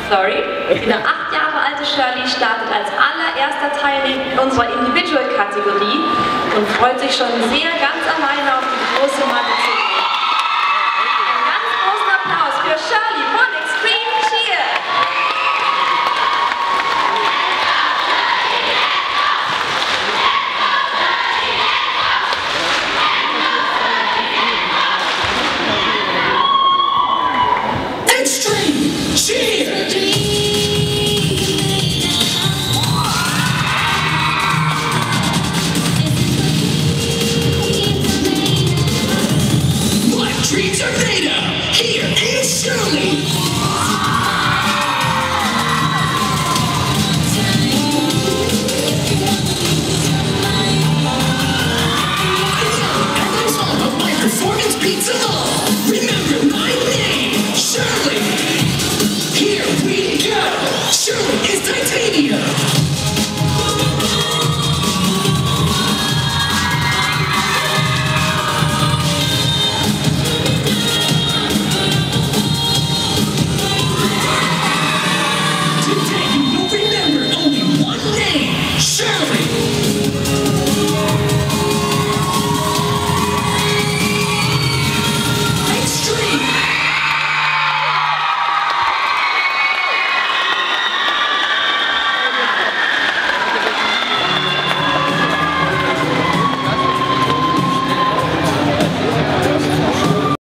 Flurry. Die noch 8 Jahre alte Shirley startet als allererster Teilnehmer in unserer Individual-Kategorie und freut sich schon sehr ganz alleine auf die große Marke